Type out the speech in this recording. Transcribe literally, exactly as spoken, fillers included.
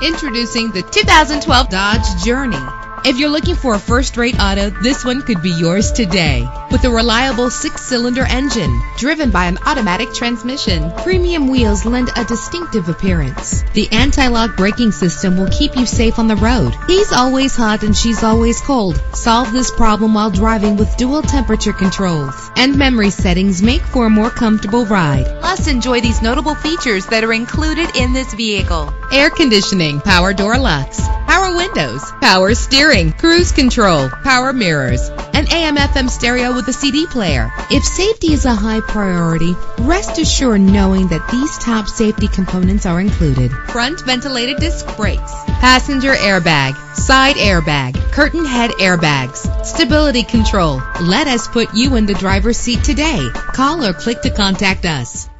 Introducing the two thousand twelve Dodge Journey. If you're looking for a first-rate auto, this one could be yours today. With a reliable six-cylinder engine driven by an automatic transmission, premium wheels lend a distinctive appearance. The anti-lock braking system will keep you safe on the road. He's always hot and she's always cold. Solve this problem while driving with dual temperature controls. And memory settings make for a more comfortable ride. Plus, enjoy these notable features that are included in this vehicle: air conditioning, power door locks, power windows, power steering, cruise control, power mirrors, an A M F M stereo with a C D player. If safety is a high priority, rest assured knowing that these top safety components are included: front ventilated disc brakes, passenger airbag, side airbag, curtain head airbags, stability control. Let us put you in the driver's seat today. Call or click to contact us.